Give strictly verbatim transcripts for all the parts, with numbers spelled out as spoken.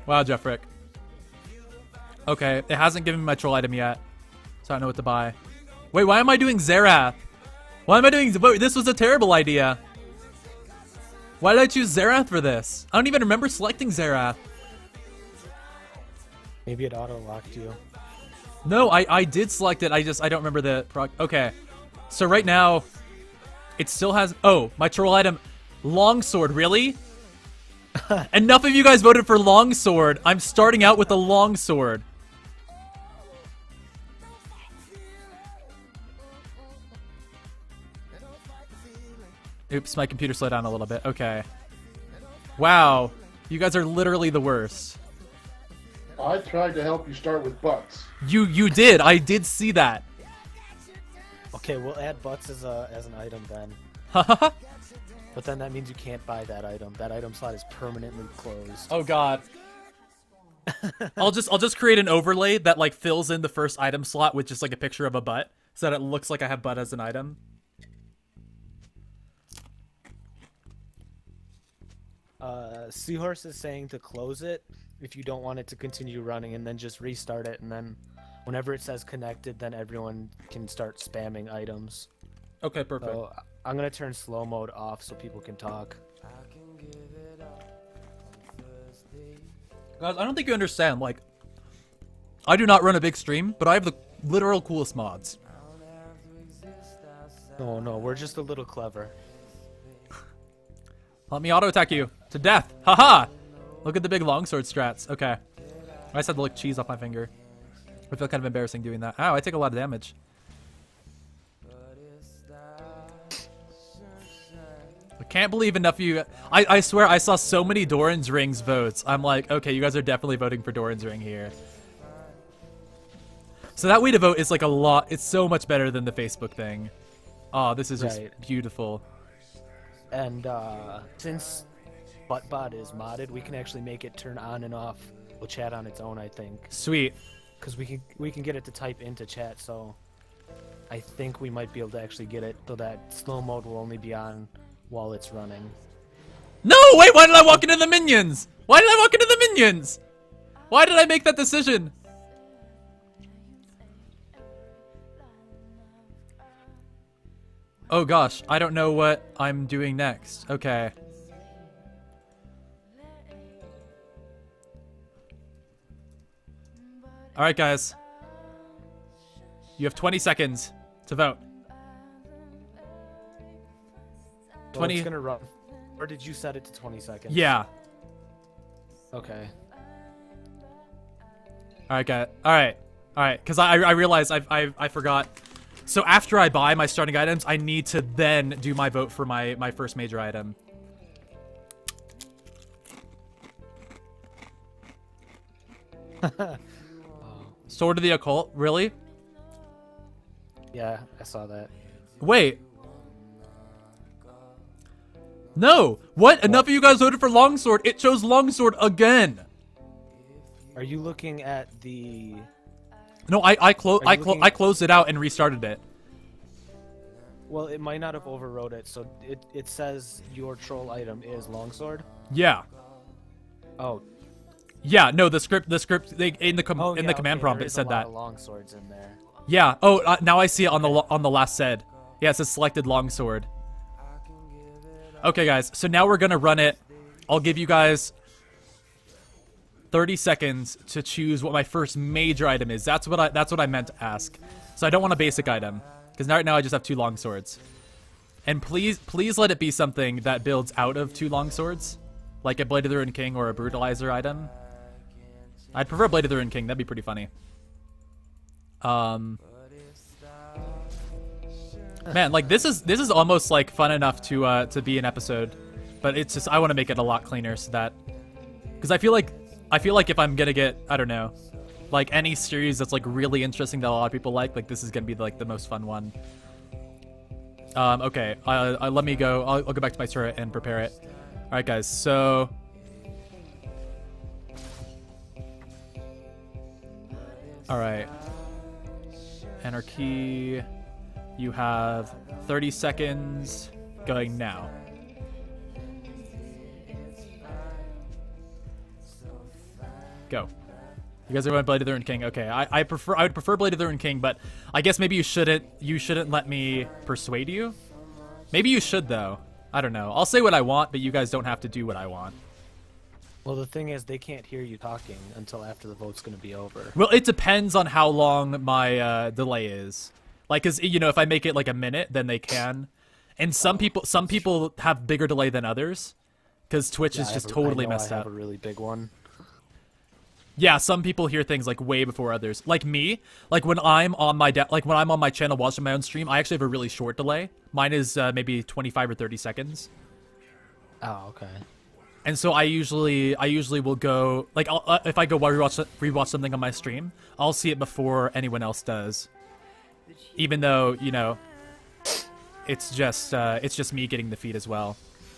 Wow, Jeffrick. Okay, it hasn't given me my troll item yet, so I don't know what to buy. Wait, why am I doing Xerath? Why am I doing... Wait, this was a terrible idea. Why did I choose Xerath for this? I don't even remember selecting Xerath. Maybe it auto-locked you. No, I, I did select it. I just... I don't remember the... Proc okay. So right now, it still has... Oh, my troll item. Longsword, really? Enough of you guys voted for Longsword. I'm starting out with a Longsword. Oops, my computer slowed down a little bit. Okay. Wow. You guys are literally the worst. I tried to help you start with butts. You you did. I did see that. Okay, we'll add butts as a as an item then. Haha. But then that means you can't buy that item. That item slot is permanently closed. Oh god. I'll just I'll just create an overlay that like fills in the first item slot with just like a picture of a butt so that it looks like I have butt as an item. Uh, Seahorse is saying to close it if you don't want it to continue running, and then just restart it, and then whenever it says connected, then everyone can start spamming items. Okay, perfect. So I'm gonna turn slow mode off so people can talk. Guys, I don't think you understand. Like, I do not run a big stream, but I have the literal coolest mods. No, no, we're just a little clever. Let me auto attack you to death. Haha! Look at the big longsword strats. Okay. I just had to lick cheese off my finger. I feel kind of embarrassing doing that. Ow, I take a lot of damage. I can't believe enough of you... I, I swear I saw so many Doran's Rings votes. I'm like, okay, you guys are definitely voting for Doran's Ring here. So that way to vote is like a lot... It's so much better than the Facebook thing. Oh, this is just Right. beautiful. And uh, since ButtBot is modded, we can actually make it turn on and off the chat on its own, I think. Sweet. Because we can, we can get it to type into chat, so I think we might be able to actually get it so that slow mode will only be on while it's running. No, wait, why did I walk into the minions? Why did I walk into the minions? Why did I make that decision? Oh gosh, I don't know what I'm doing next. Okay. Alright guys. You have twenty seconds to vote. So twenty. it's gonna run. Or did you set it to twenty seconds? Yeah. Okay. Alright, guys. Alright. Alright, because I, I realized I, I, I forgot. So after I buy my starting items, I need to then do my vote for my, my first major item. Oh. Sword of the Occult? Really? Yeah, I saw that. Wait. No! What? Enough of you guys voted for Longsword. It chose Longsword again. Are you looking at the... No, I I, clo I, clo looking... I closed it out and restarted it. Well, it might not have overrode it, so it, it says your troll item is Longsword? Yeah. Oh. Yeah, no, the script, the script, they, in the com oh, in yeah, the command okay, prompt, there it is said a lot that. Of longswords in there. Yeah. Oh, uh, now I see it on the lo on the last said. Yeah, it says selected longsword. Okay, guys. So now we're gonna run it. I'll give you guys thirty seconds to choose what my first major item is. That's what I that's what I meant to ask. So I don't want a basic item because right now I just have two long swords. And please, please let it be something that builds out of two long swords, like a Blade of the Ruined King or a Brutalizer item. I'd prefer Blade of the Ruined King. That'd be pretty funny. Um, man, like this is this is almost like fun enough to uh, to be an episode, but it's just I want to make it a lot cleaner so that because I feel like I feel like if I'm gonna get I don't know like any series that's like really interesting that a lot of people like like this is gonna be like the most fun one. Um, okay, uh, uh, let me go. I'll, I'll go back to my turret and prepare it. All right, guys. So. All right. Anarchy. You have thirty seconds going now. go. You guys are going Blade of the Ruined King. Okay, I, I prefer I would prefer Blade of the Ruined King, but I guess maybe you shouldn't you shouldn't let me persuade you. Maybe you should though. I don't know. I'll say what I want, but you guys don't have to do what I want. Well, the thing is, they can't hear you talking until after the vote's going to be over. Well, it depends on how long my uh, delay is. Like, cause you know, if I make it like a minute, then they can. And some people, some people have bigger delay than others, because Twitch Yeah, is I just have a- totally I know messed I up. have a really big one. Yeah, some people hear things like way before others. Like me, like when I'm on my de- like when I'm on my channel watching my own stream, I actually have a really short delay. Mine is uh, maybe twenty-five or thirty seconds. Oh, okay. And so I usually, I usually will go like I'll, uh, if I go rewatch rewatch something on my stream, I'll see it before anyone else does. Even though you know, it's just uh, it's just me getting the feed as well.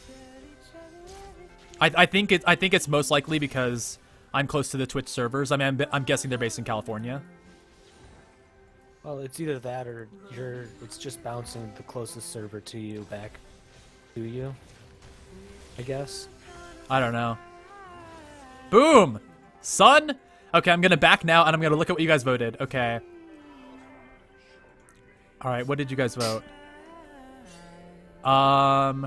I I think it I think it's most likely because I'm close to the Twitch servers. I mean, I'm, I'm guessing they're based in California. Well, it's either that or you're. It's just bouncing the closest server to you back to you. I guess. I don't know. Boom! Son! Okay, I'm gonna back now, and I'm gonna look at what you guys voted. Okay. Alright, what did you guys vote? Um...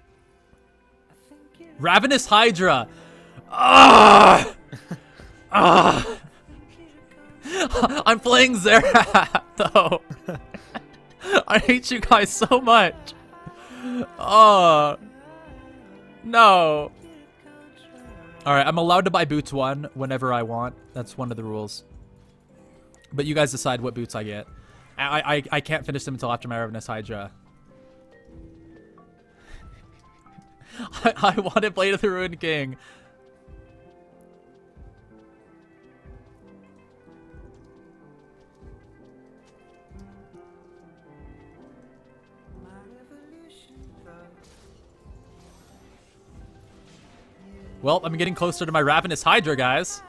Ravenous Hydra! Ah! Ah! I'm playing Xerath, though. I hate you guys so much. Oh. No. Alright, I'm allowed to buy boots one whenever I want. That's one of the rules. But you guys decide what boots I get. I I, I can't finish them until after my Ravenous Hydra. I, I wanted Blade of the Ruined King. Well, I'm getting closer to my Ravenous Hydra, guys.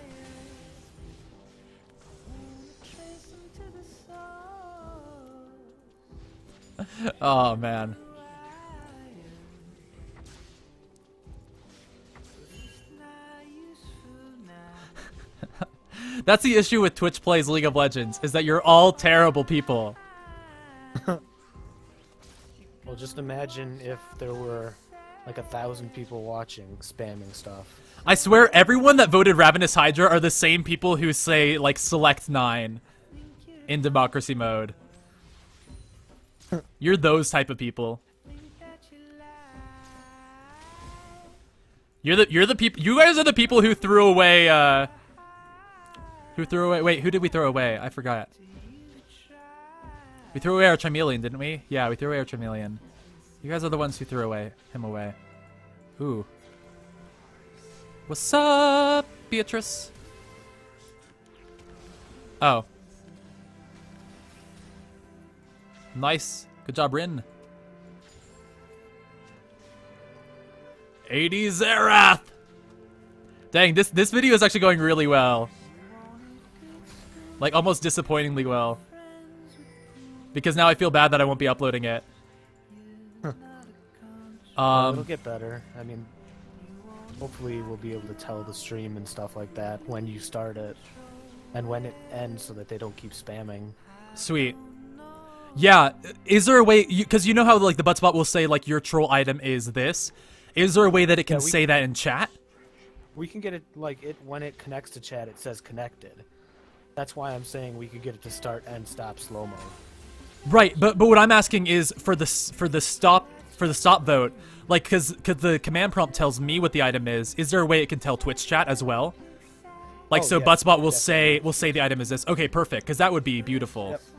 Oh, man. That's the issue with Twitch Plays League of Legends, is that you're all terrible people. Well, just imagine if there were like a thousand people watching, spamming stuff. I swear everyone that voted Ravenous Hydra are the same people who say, like, select nine in democracy mode. You're those type of people. You're the you're the people you guys are the people who threw away uh who threw away wait, who did we throw away? I forgot. We threw away our Charmeleon, didn't we? Yeah, we threw away our Charmeleon. You guys are the ones who threw away him away. Ooh. What's up, Beatrice? Oh. Nice. Good job, Rin. eighty Xerath! Dang, this, this video is actually going really well. Like, almost disappointingly well. Because now I feel bad that I won't be uploading it. Well, um, it'll get better. I mean, hopefully we'll be able to tell the stream and stuff like that when you start it. And when it ends so that they don't keep spamming. Sweet. Yeah, is there a way, because you, you know how like the Butspot will say like your troll item is this? Is there a way that it can Yeah, we- say that in chat? We can get it, like, it when it connects to chat, it says connected. That's why I'm saying we could get it to start and stop slow-mo. Right, but but what I'm asking is for the s- for the stop for the stop vote, like because because the command prompt tells me what the item is. Is there a way it can tell Twitch chat as well? Like Oh, so, yeah, Butspot will definitely. say will say the item is this. Okay, perfect. Because that would be beautiful. Yep.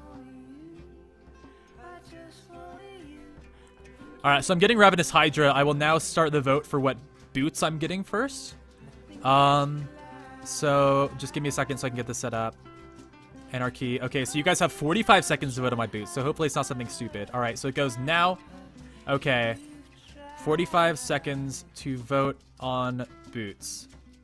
All right, so I'm getting Ravenous Hydra. I will now start the vote for what boots I'm getting first. Um, so just give me a second so I can get this set up. Anarchy. Okay, so you guys have forty-five seconds to vote on my boots, so hopefully it's not something stupid. All right, so it goes now. Okay, forty-five seconds to vote on boots.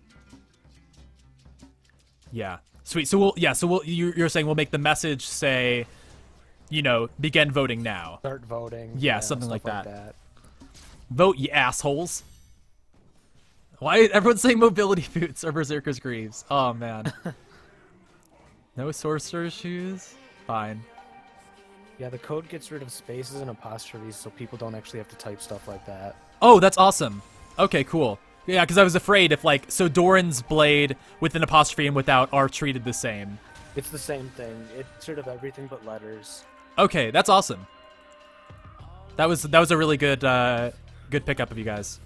Yeah, sweet. So we'll yeah, so we'll you're, you're saying we'll make the message say, you know, begin voting now. Start voting. Yeah, something stuff like that. that. Vote, you assholes. Why everyone's saying mobility boots or Berserker's Greaves? Oh man. No sorcerer's shoes? Fine. Yeah, the code gets rid of spaces and apostrophes so people don't actually have to type stuff like that. Oh, that's awesome. Okay, cool. Yeah, because I was afraid if, like, so Doran's blade with an apostrophe and without are treated the same. It's the same thing. It's rid of everything but letters. Okay, that's awesome. That was that was a really good uh, good pickup of you guys.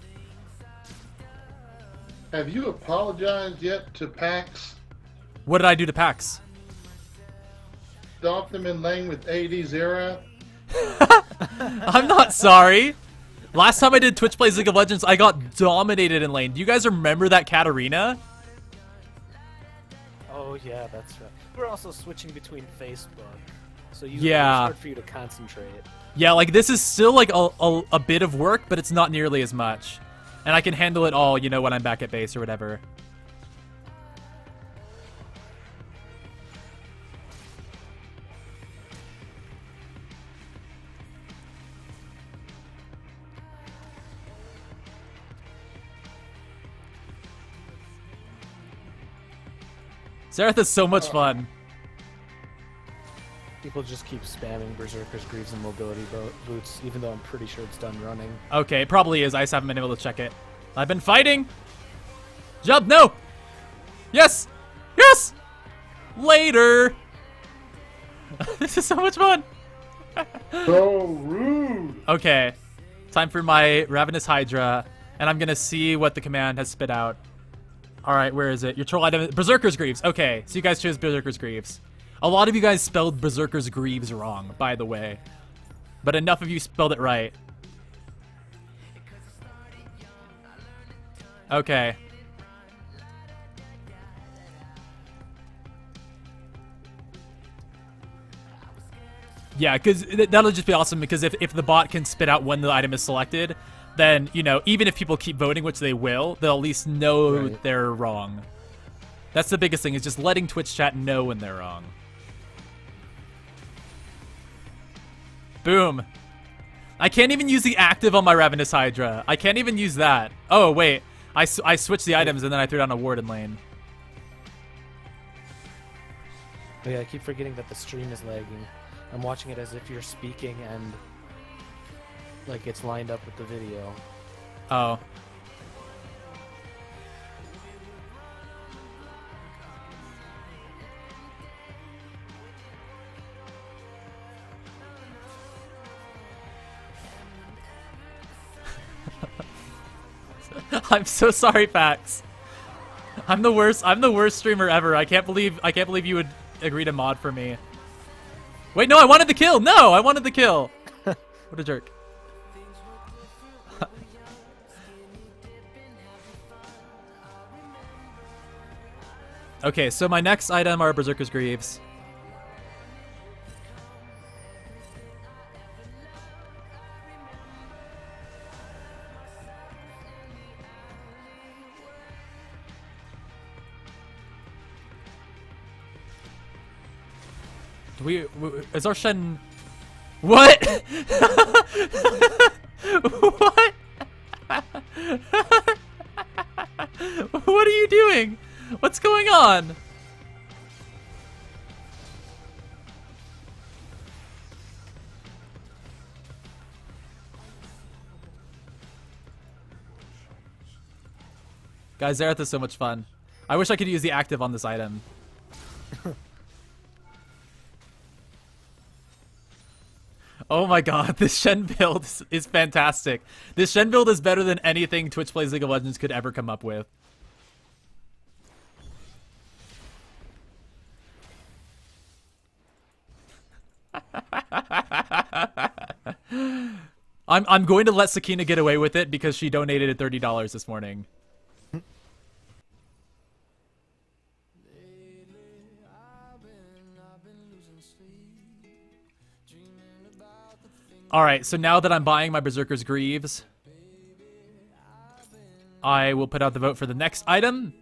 Have you apologized yet to PAX? What did I do to PAX? Stomp them in lane with A D Zera? I'm not sorry. Last time I did Twitch Plays League of Legends, I got dominated in lane. Do you guys remember that Katarina? Oh yeah, that's right. We're also switching between Facebook, so you Yeah. it's hard for you to concentrate. Yeah, like this is still like a, a, a bit of work, but it's not nearly as much. And I can handle it all, you know, when I'm back at base or whatever. Zerath is so much fun. People just keep spamming Berserker's Greaves and Mobility bo Boots, even though I'm pretty sure it's done running. Okay, it probably is. I just haven't been able to check it. I've been fighting. Jump, no. Yes. Yes. Later. This is so much fun. So rude. Okay. Time for my Ravenous Hydra, and I'm going to see what the command has spit out. All right, where is it? Your troll item, Berserker's Greaves. Okay, so you guys chose Berserker's Greaves. A lot of you guys spelled Berserker's Greaves wrong, by the way. But enough of you spelled it right. Okay. Yeah, because that'll just be awesome, because if, if the bot can spit out when the item is selected, then, you know, even if people keep voting, which they will, they'll at least know Right. they're wrong. That's the biggest thing, is just letting Twitch chat know when they're wrong. Boom. I can't even use the active on my Ravenous Hydra. I can't even use that. Oh, wait. I, s I switched the items and then I threw down a Warden lane. Oh yeah, I keep forgetting that the stream is lagging. I'm watching it as if you're speaking and like it's lined up with the video. Oh. I'm so sorry, Pax. I'm the worst. I'm the worst streamer ever. I can't believe. I can't believe you would agree to mod for me. Wait, no, I wanted the kill. No, I wanted the kill. What a jerk. Okay, so my next item are Berserker's Greaves. Do we, w is our Shen... What? What? What are you doing? What's going on? Guys, Zerath is so much fun. I wish I could use the active on this item. Oh my god, this Shen build is, is fantastic. This Shen build is better than anything Twitch Plays League of Legends could ever come up with. I'm I'm going to let Sakina get away with it because she donated thirty dollars this morning. Alright, so now that I'm buying my Berserker's Greaves, I will put out the vote for the next item.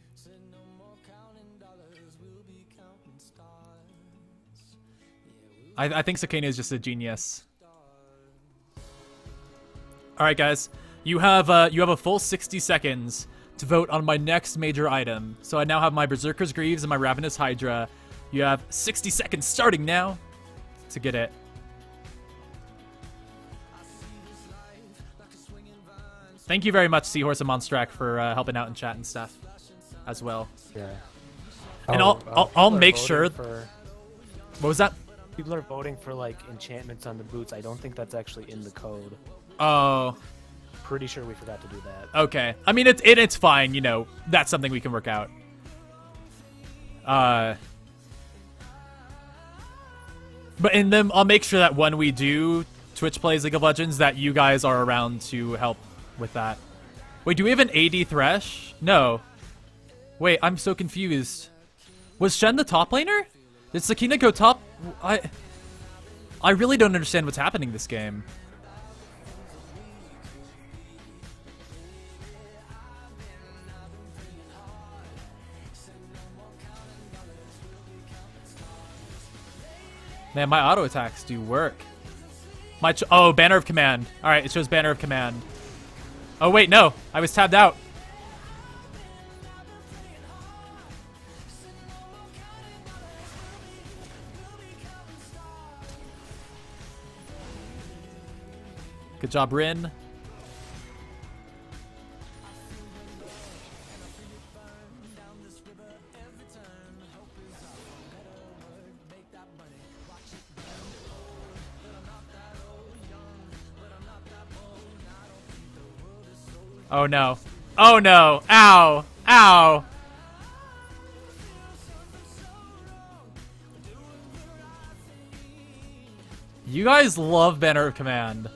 I, I think Sakina is just a genius. Alright guys, you have uh, you have a full sixty seconds to vote on my next major item. So I now have my Berserker's Greaves and my Ravenous Hydra. You have sixty seconds starting now to get it. Thank you very much, Seahorse and Monstarach, for uh, helping out in chat and stuff as well. Yeah. And Oh, I'll, uh, I'll, I'll people are make voting sure... For, What was that? people are voting for, like, enchantments on the boots. I don't think that's actually in the code. Oh, Pretty sure we forgot to do that. okay. I mean, it's it, it's fine, you know. That's something we can work out. Uh... But in them, I'll make sure that when we do Twitch Plays League of Legends, that you guys are around to help with that. Wait, do we have an A D Thresh? No. Wait, I'm so confused. Was Shen the top laner? Did Sakina go top? I I really don't understand what's happening this game. Man, my auto attacks do work. My ch oh, Banner of Command. All right, it shows Banner of Command. Oh wait, no, I was tabbed out. Good job, Rin. Oh no. Oh no. Ow. Ow. You guys love Banner of Command.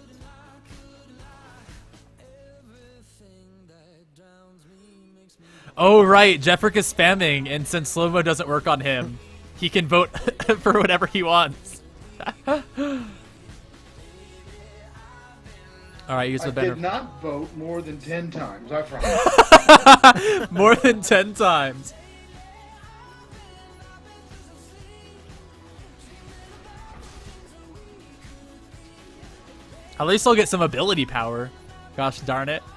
Oh right, Jeffrick is spamming, and since slow-mo doesn't work on him, he can vote for whatever he wants. Alright, use the I Banner. did not vote more than ten times, I promise. More than ten times. At least I'll get some ability power. Gosh darn it.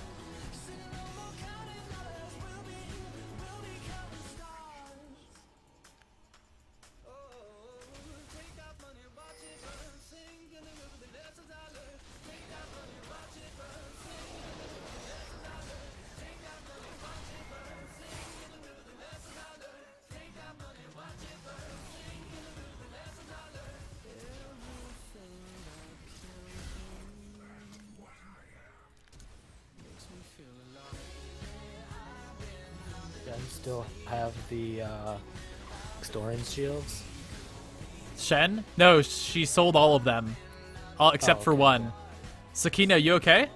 Still have the uh, Storin shields. Shen? No, she sold all of them. All except Oh, for okay, one. cool. Sakina, you okay?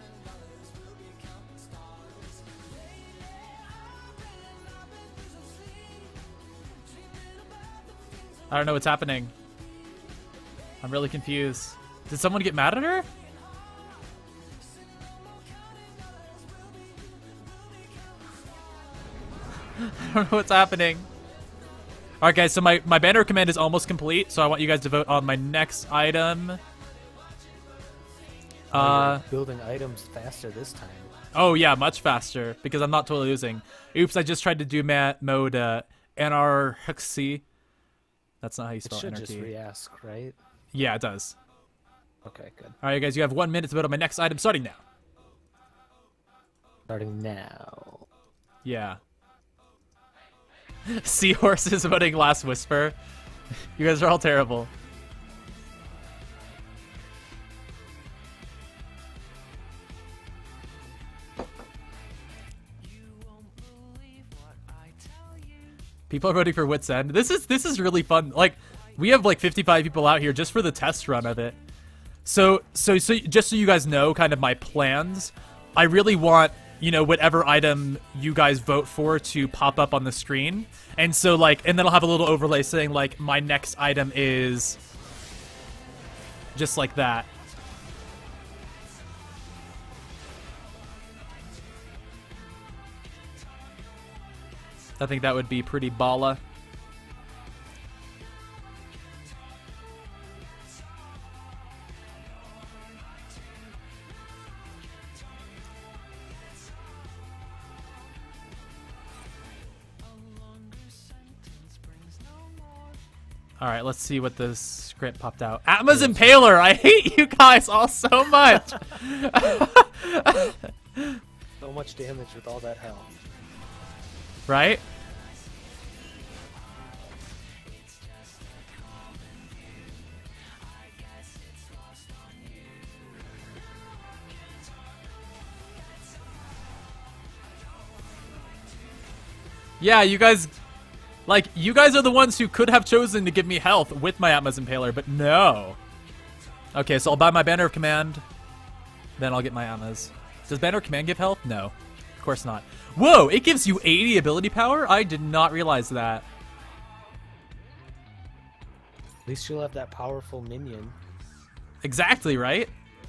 I don't know what's happening. I'm really confused. Did someone get mad at her? I don't know what's happening. Alright guys, so my, my banner command is almost complete, so I want you guys to vote on my next item. Uh, You're building items faster this time. oh yeah, much faster, because I'm not totally losing. Oops, I just tried to do ma mode uh, anarchy. That's not how you It spell should anarchy. just re-ask, right? Yeah, it does. Okay, good. Alright guys, you have one minute to vote on my next item, starting now. Starting now. Yeah. Seahorse is voting Last Whisper. You guys are all terrible. People are voting for Wit's End. This is this is really fun. Like, we have like fifty-five people out here just for the test run of it. So so so just so you guys know, kind of my plans. I really want, you know, whatever item you guys vote for to pop up on the screen. And so like, and then I'll have a little overlay saying like, my next item is just like that. I think that would be pretty balla. Alright, let's see what this script popped out. Atma's Impaler! I hate you guys all so much! So much damage with all that health. Right? Yeah, you guys... Like, you guys are the ones who could have chosen to give me health with my Atma's Impaler, but no. Okay, so I'll buy my Banner of Command. Then I'll get my Atma's. Does Banner of Command give health? No. Of course not. Whoa, it gives you eighty ability power? I did not realize that. At least you'll have that powerful minion. Exactly, right?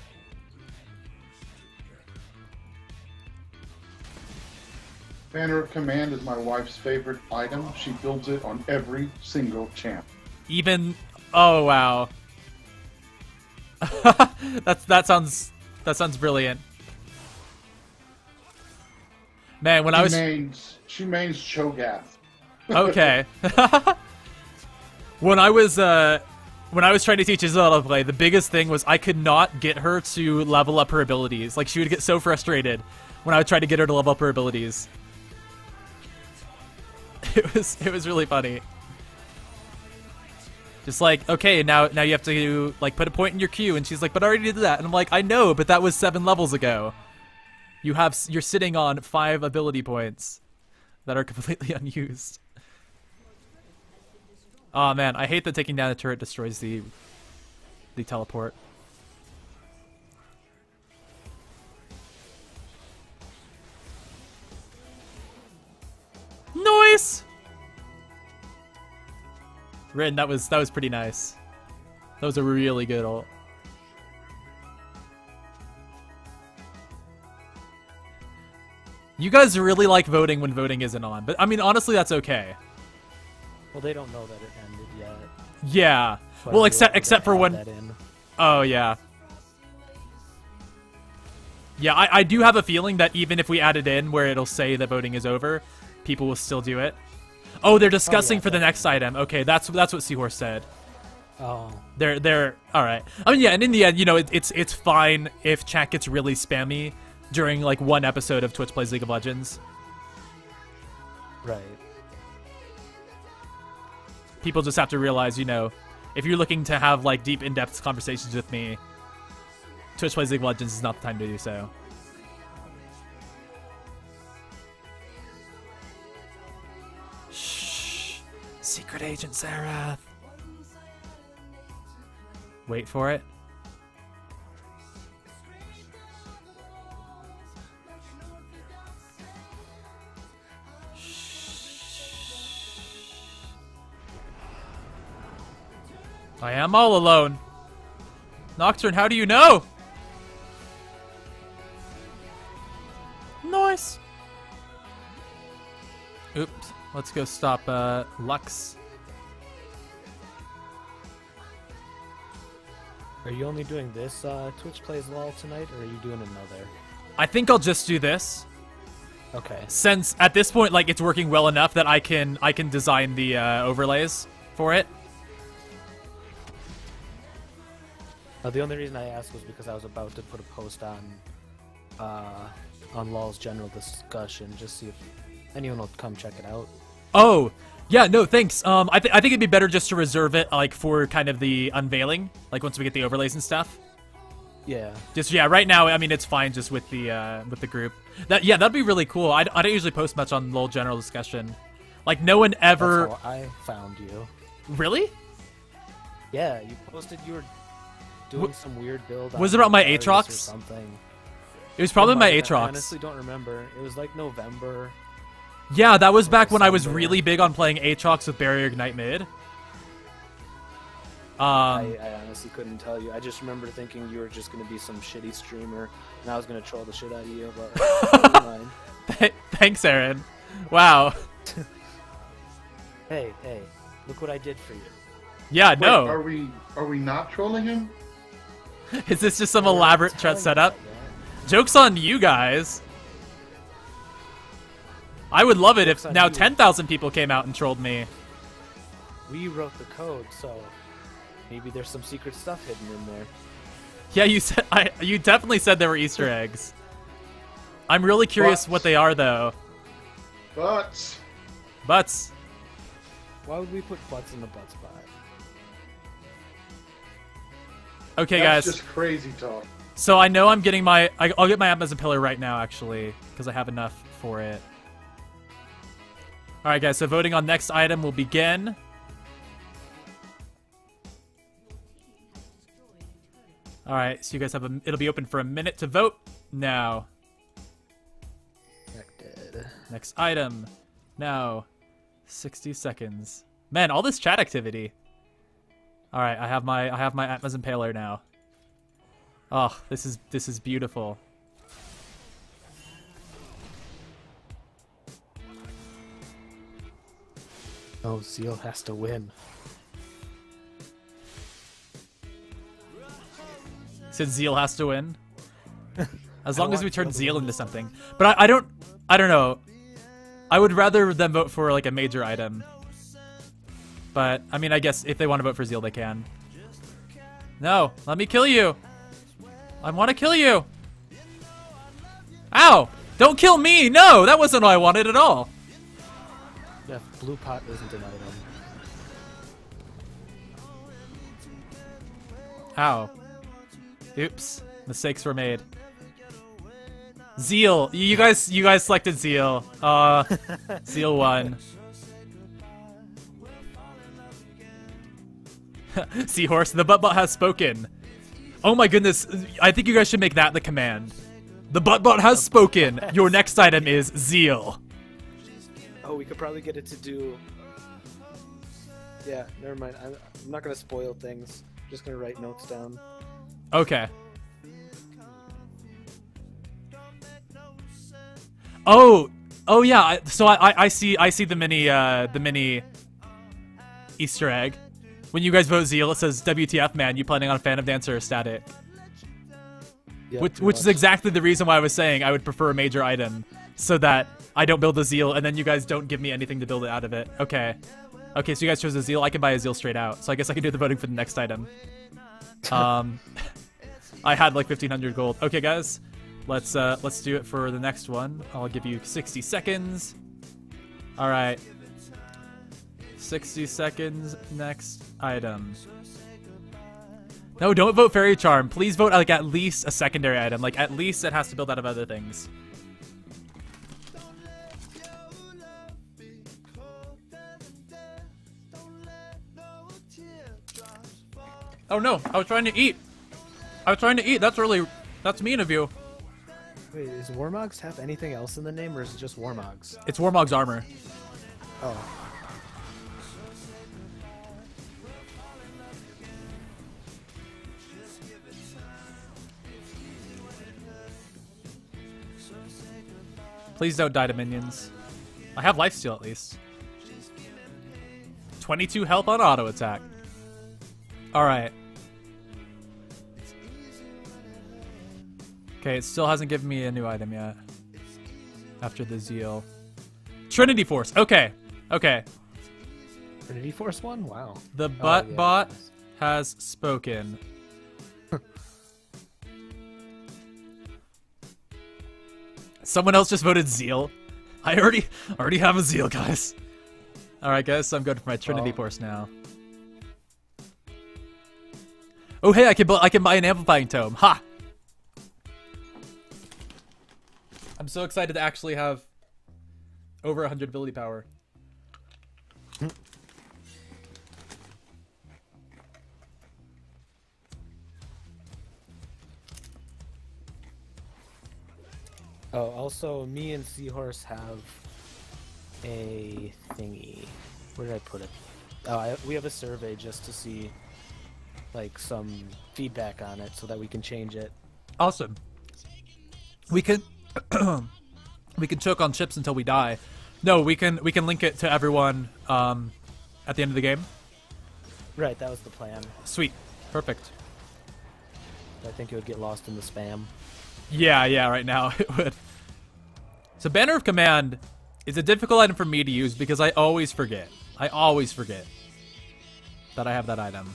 Banner of Command is my wife's favorite item. She builds it on every single champ. Even... Oh, wow. That's that sounds that sounds brilliant. Man, when she I was... Mains, she mains Cho'Gath. Okay. When I was uh, when I was trying to teach Isabella to play, the biggest thing was I could not get her to level up her abilities. Like, she would get so frustrated when I would try to get her to level up her abilities. It was it was really funny. Just like, okay, now now you have to like put a point in your queue, and she's like, but I already did that, and I'm like, I know, but that was seven levels ago. You have you're sitting on five ability points that are completely unused. Oh man, I hate that taking down the turret destroys the the teleport. Nice. Rin, that was that was pretty nice. That was a really good ult. You guys really like voting when voting isn't on, but I mean, honestly, that's okay. Well, they don't know that it ended yet. Yeah. So well, I except will except for add when. that in. Oh yeah. Yeah, I, I do have a feeling that even if we add it in where it'll say that voting is over, people will still do it. Oh, they're discussing oh, yeah, for the next item. Okay, that's that's what Seahorse said. Oh. They're they're all right. I mean, yeah, and in the end, you know, it, it's it's fine if chat gets really spammy during like one episode of Twitch Plays League of Legends. Right. People just have to realize, you know, if you're looking to have like deep, in-depth conversations with me, Twitch Plays League of Legends is not the time to do so. Shh. Secret Agent Serath. Wait for it. I am all alone. Nocturne, how do you know? Nice. Oops. Let's go stop uh, Lux. Are you only doing this uh, Twitch Plays LOL tonight, or are you doing another? I think I'll just do this. Okay. Since at this point, like, it's working well enough that I can I can design the uh, overlays for it. Uh, the only reason I asked was because I was about to put a post on uh, on LOL's general discussion, just see if anyone will come check it out. Oh, yeah, no, thanks. Um, I, th I think it'd be better just to reserve it, like, for kind of the unveiling, like, once we get the overlays and stuff. Yeah. Just, yeah, right now, I mean, it's fine just with the uh, with the group. That Yeah, that'd be really cool. I, I don't usually post much on LOL general discussion. Like, no one ever... That's how I found you. Really? Yeah, you posted you were doing Wh some weird build. Was on it about my Darius Aatrox? Or something. It was probably It my might have been. I Aatrox. honestly don't remember. It was like November. Yeah, that was back when I was December. really big on playing Aatrox with Barrier Ignite mid. Um, I, I honestly couldn't tell you. I just remember thinking you were just going to be some shitty streamer, and I was going to troll the shit out of you, but never mind. th thanks, Aaron. Wow. Hey, hey, look what I did for you. Yeah, Wait, no. Are we are we not trolling him? Is this just some I'm elaborate telling threat you setup? that, man. Joke's on you guys. I would love it Joke's if on now you. ten thousand people came out and trolled me. we wrote the code, so maybe there's some secret stuff hidden in there. Yeah, you said I. You definitely said there were Easter eggs. I'm really curious Butts. what they are, though. Butts. Butts. Why would we put butts in the butt spot? Okay, That's guys. just crazy talk. So I know I'm getting my. I, I'll get my Amazon pillar right now, actually, because I have enough for it. All right, guys. So voting on next item will begin. All right. So you guys have a. It'll be open for a minute to vote now. Connected. Next item now. sixty seconds. Man, all this chat activity. All right, I have my I have my Atmas Impaler now. Oh, this is this is beautiful. Oh, Zeal has to win. Since Zeal has to win. As long I as we want turn Zeal to Zeal win. into something. But I, I don't I don't know. I would rather them vote for like a major item. But I mean, I guess if they want to vote for Zeal, they can. No, let me kill you. I want to kill you. Ow! Don't kill me! No, that wasn't what I wanted at all. Yeah, blue pot isn't an item. Ow. Oops. Mistakes were made. Zeal. You guys you guys selected Zeal. Uh Zeal won. Seahorse, the butt bot has spoken. Oh my goodness. I think you guys should make that the command. The butt bot has spoken. Your next item is Zeal. Oh, we could probably get it to do... Yeah, never mind. I'm, I'm not going to spoil things. I'm just going to write notes down. Okay. Oh, oh yeah. I- So I, I, I see, I see the mini, uh, the mini Easter egg. When you guys vote Zeal, it says W T F, man. You planning on Phantom Dancer or Static? Yeah, Which, pretty which is much. exactly the reason why I was saying I would prefer a major item, so that I don't build a Zeal and then you guys don't give me anything to build it out of it. Okay. Okay, so you guys chose a Zeal. I can buy a Zeal straight out. So I guess I can do the voting for the next item. Um, I had like fifteen hundred gold. Okay, guys. Let's uh, let's do it for the next one. I'll give you sixty seconds. All right. sixty seconds. Next item. No, don't vote Fairy Charm. Please vote like at least a secondary item. Like at least it has to build out of other things. Oh no, I was trying to eat. I was trying to eat. That's really, that's mean of you. Wait, does Warmogs have anything else in the name, or is it just Warmogs? It's Warmog's armor. Oh. Please don't die to minions. I have lifesteal at least. twenty-two health on auto attack. Alright. Okay, it still hasn't given me a new item yet. After the Zeal. Trinity Force. Okay. Okay. Trinity Force one? Wow. The butt yeah. bot has spoken. Someone else just voted Zeal. I already already have a Zeal, guys. Alright, guys, so I'm good for my Trinity Oh. Force now. Oh, hey, I can, bu I can buy an Amplifying Tome. Ha! I'm so excited to actually have over one hundred ability power. Oh, also, me and Seahorse have a thingy. Where did I put it? Oh, I, we have a survey just to see, like, some feedback on it so that we can change it. Awesome. We can we can choke on chips until we die. No, we can we can link it to everyone um, at the end of the game. Right, that was the plan. Sweet. Perfect. I think it would get lost in the spam. Yeah, yeah, right now it would. So Banner of Command is a difficult item for me to use because I always forget. I always forget. that I have that item.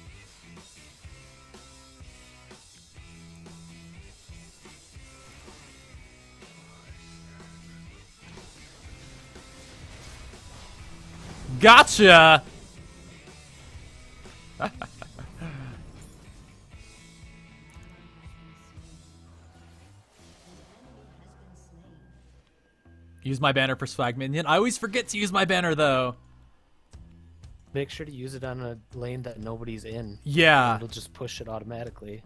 Gotcha! Use my banner for swag minion. I always forget to use my banner though. Make sure to use it on a lane that nobody's in. Yeah. It'll just push it automatically.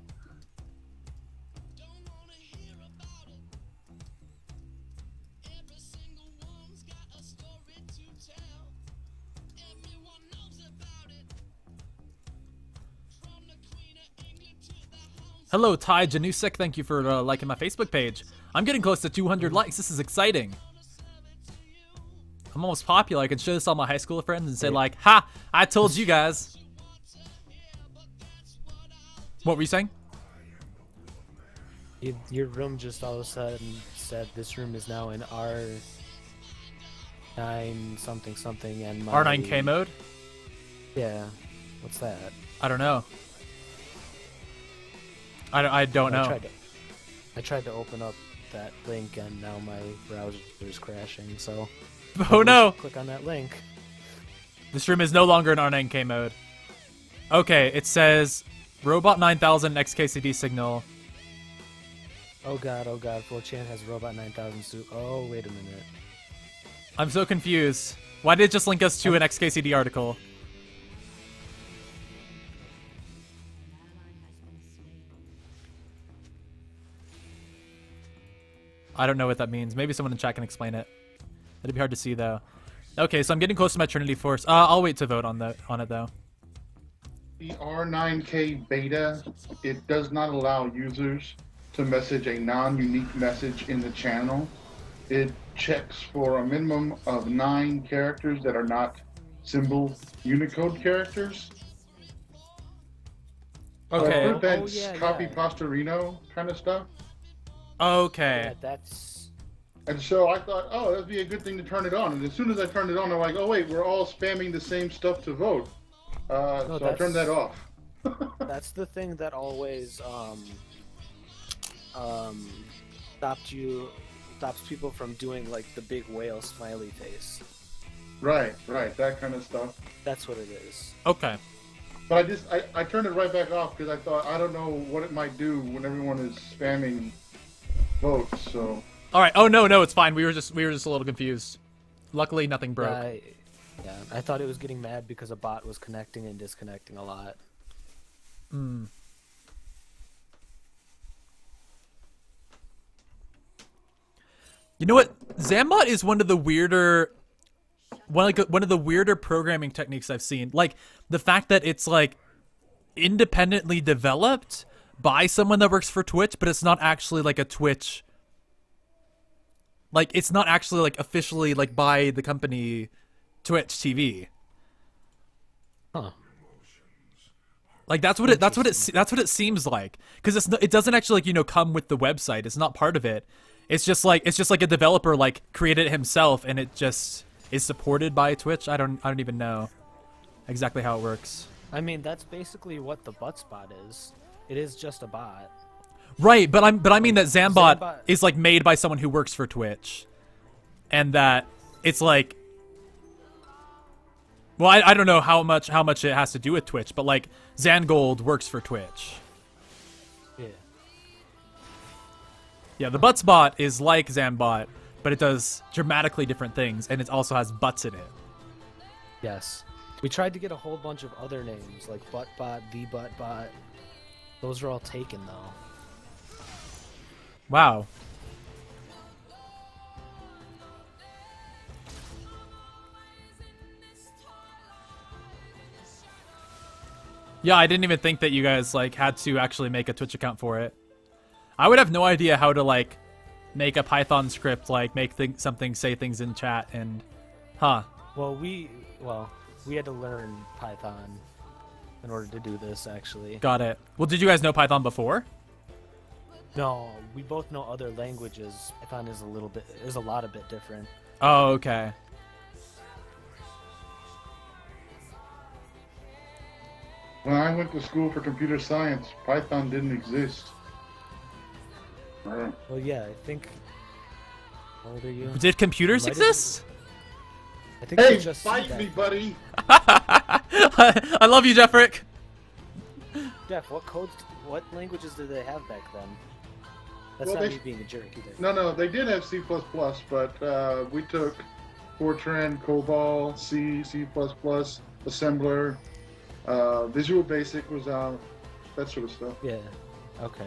Hello, Ty Janusek. Thank you for uh, liking my Facebook page. I'm getting close to two hundred likes. This is exciting. I'm almost popular. I can show this to all my high school friends and say like, ha, I told you guys. What were you saying? You, your room just all of a sudden said this room is now in R nine something something and my... R nine K mode? Yeah. What's that? I don't know. I don't, I don't know. I tried, to, I tried to open up that link and now my browser is crashing, so... Oh no! Click on that link. This room is no longer in R nine K mode. Okay, it says Robot nine thousand X K C D signal. Oh god, oh god, four chan has Robot nine thousand suit. Oh, wait a minute. I'm so confused. Why did it just link us to an X K C D article? I don't know what that means. Maybe someone in chat can explain it. It'd be hard to see though. Okay, so I'm getting close to my Trinity Force. Uh, I'll wait to vote on the on it though. The R nine K beta, it does not allow users to message a non-unique message in the channel. It checks for a minimum of nine characters that are not symbol Unicode characters. Okay. So I've heard Oh, that's yeah, copy yeah. pastorino kind of stuff. Okay. Yeah, that's... And so I thought, oh, that'd be a good thing to turn it on. And as soon as I turned it on, I'm like, oh wait, we're all spamming the same stuff to vote. Uh, No, so I turned that's- that off. That's the thing that always um, um, stopped you, stops people from doing like the big whale smiley face. Right, right, that kind of stuff. That's what it is. Okay. But I just, I, I turned it right back off because I thought, I don't know what it might do when everyone is spamming votes, so. All right. Oh no, no, it's fine. We were just we were just a little confused. Luckily, nothing broke. Yeah, I, yeah, I thought it was getting mad because a bot was connecting and disconnecting a lot. Hmm. You know what? Zambot is one of the weirder, one like one of the weirder programming techniques I've seen. Like the fact that it's like independently developed by someone that works for Twitch, but it's not actually like a Twitch. Like it's not actually like officially like by the company Twitch T V. Huh. Like that's what it that's what it se- that's what it seems like, because it's no, it doesn't actually like you know come with the website. It's not part of it. It's just like it's just like a developer like created it himself, and it just is supported by Twitch. I don't I don't even know exactly how it works. I mean, that's basically what the butt spot is. It is just a bot. Right, but I'm but I mean that Zambot, Zambot- is like made by someone who works for Twitch, and that it's like. Well, I, I don't know how much how much it has to do with Twitch, but like Zangold works for Twitch. Yeah. Yeah, the Butts bot is like Zambot, but it does dramatically different things, and it also has butts in it. Yes. We tried to get a whole bunch of other names, like Buttbot, VButtBot. Those are all taken, though. Wow. Yeah, I didn't even think that you guys like had to actually make a Twitch account for it. I would have no idea how to like make a Python script, like make th something, say things in chat, and huh. Well, we well we had to learn Python in order to do this, actually. Got it. Well, did you guys know Python before? No, we both know other languages. Python is a little bit is a lot a bit different. Oh, okay. When I went to school for computer science, Python didn't exist. Alright. Well, yeah, I think. How old are you? Did computers Might have- exist? I think Hey, you just see fight that. me, buddy! I love you, Jeffrick. Jeff, what codes, what languages did they have back then? That's Well, not they- me being a jerk either. No, no, they did have C plus plus, but uh, we took Fortran, COBOL, C, C plus plus, Assembler, uh, Visual Basic was out, that sort of stuff. Yeah. Okay.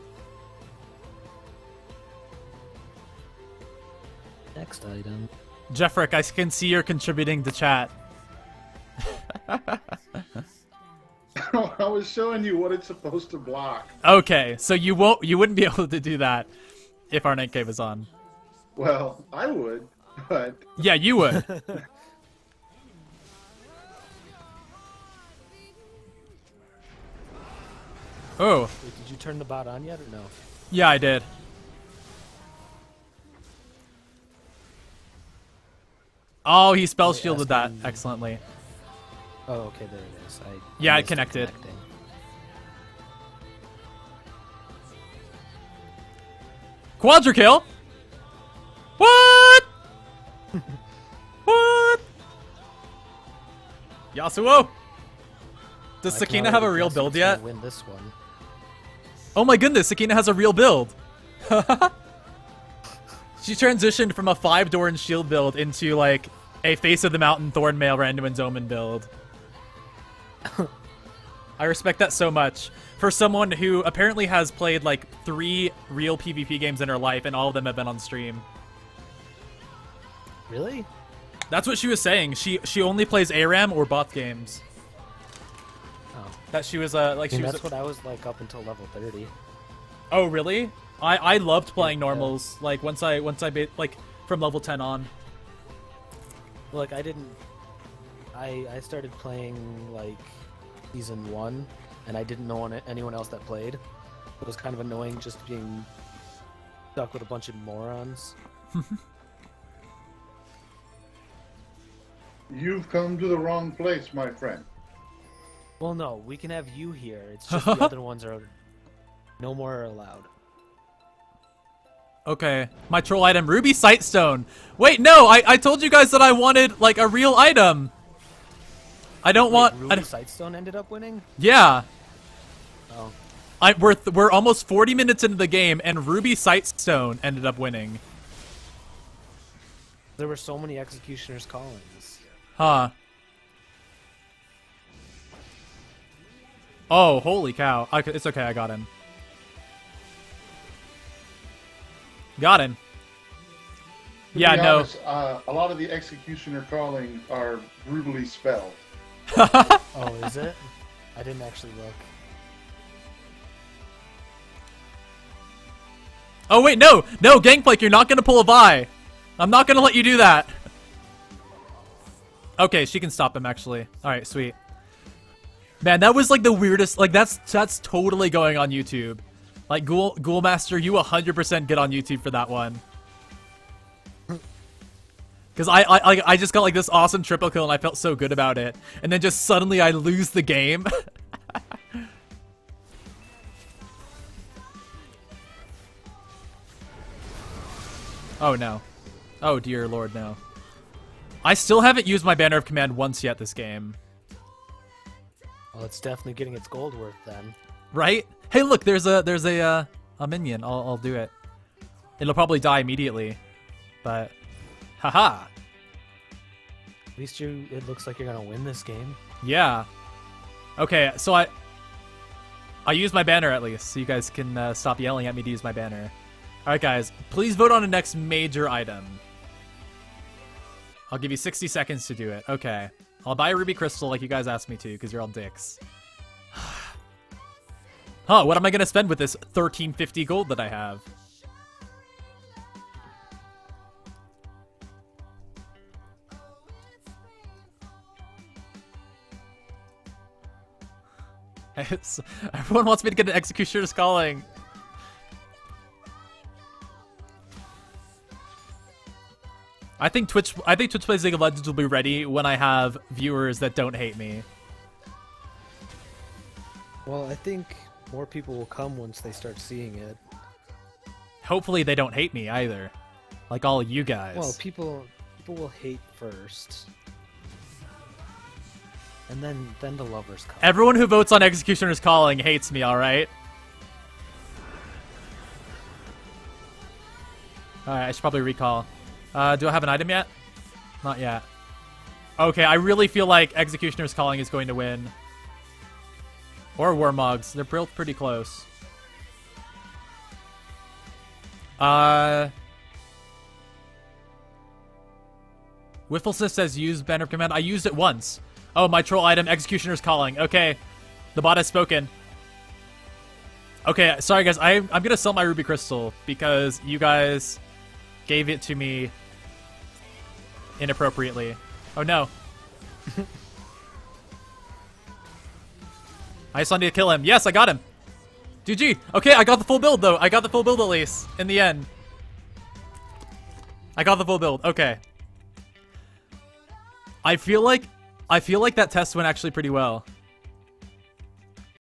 Next item. Jeffrick, I can see you're contributing to chat. I was showing you what it's supposed to block. Okay, so you won't, you wouldn't be able to do that if our night cave was on. Well, I would, but Yeah, you would. Oh, Wait, did you turn the bot on yet or no? yeah, I did. Oh, he spell Wait, shielded that asking- excellently. Oh, okay, there it is. I Yeah, it missed connected. connecting. Quadra kill? What? What? Yasuo? Does I can Sakina have a already real guess build who's gonna yet? Win this one. Oh my goodness, Sakina has a real build. She transitioned from a five Doran shield build into like a face of the mountain Thornmail Randuin's Omen build. I respect that so much. For someone who apparently has played like three real PvP games in her life and all of them have been on stream. Really? That's what she was saying. She she only plays ARAM or bot games. Oh. That she was uh like I mean, she was that's what I was like up until level thirty. Oh, really? I I loved playing Yeah. normals like once I once I ba- like from level ten on. Like I didn't. I I started playing like season one, and I didn't know any- anyone else that played. It was kind of annoying just being stuck with a bunch of morons. you've come to the wrong place, my friend. Well, no, we can have you here. It's just the other ones are no more allowed. Okay, my troll item, Ruby Sightstone. Wait, no, I, I told you guys that I wanted, like, a real item. I don't Wait, want... I Ruby don't- Sightstone ended up winning. yeah. Oh, I, we're, th we're almost forty minutes into the game, and Ruby Sightstone ended up winning. there were so many Executioner's callings. Huh. Oh, holy cow. Okay, it's okay, I got him. Got him. To Yeah, be no. honest, uh, a lot of the executioner callings are brutally spelled. Oh, is it? I didn't actually look. Oh, wait, no! No, Gangplank, you're not gonna pull a Vi! I'm not gonna let you do that! Okay, she can stop him, actually. Alright, sweet. Man, that was, like, the weirdest... Like, that's that's totally going on YouTube. Like, Ghoul, Ghoulmaster, you one hundred percent get on YouTube for that one. Because I, I, I I just got, like, this awesome triple kill, and I felt so good about it. And then just suddenly I lose the game. Oh, no. Oh, dear lord, no. I still haven't used my Banner of Command once yet this game. Well, it's definitely getting its gold worth then. Right? Hey, look, there's a there's a uh, a minion. I'll I'll do it. It'll probably die immediately, but haha. At least you. It looks like you're gonna win this game. Yeah. Okay, so I I use my banner at least, so you guys can uh, stop yelling at me to use my banner. All right, guys, please vote on the next major item. I'll give you sixty seconds to do it. Okay. I'll buy a ruby crystal like you guys asked me to, because you're all dicks. Huh, what am I going to spend with this thirteen fifty gold that I have? It's- everyone wants me to get an Executioner's Calling. I think Twitch I think Twitch Plays League of Legends will be ready when I have viewers that don't hate me. Well, I think more people will come once they start seeing it. Hopefully they don't hate me either. Like all you guys. Well, people people will hate first. And then then the lovers come. Everyone who votes on Executioner's Calling hates me, alright? Alright, I should probably recall. Uh, do I have an item yet? Not yet. Okay, I really feel like Executioner's Calling is going to win. Or Warmogs. They're both pretty close. Uh... Whifflesmith says use Banner of Command. I used it once. Oh, my troll item, Executioner's Calling. Okay. The bot has spoken. Okay, sorry guys. I, I'm going to sell my Ruby Crystal because you guys gave it to me inappropriately. Oh no. I just wanted to kill him. Yes, I got him. G G. Okay, I got the full build though. I got the full build at least in the end. I got the full build. Okay. I feel like I feel like that test went actually pretty well.